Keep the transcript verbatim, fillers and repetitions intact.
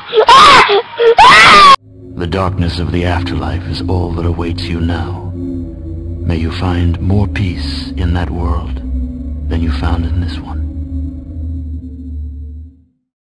The darkness of the afterlife is all that awaits you now. May you find more peace in that world than you found in this one.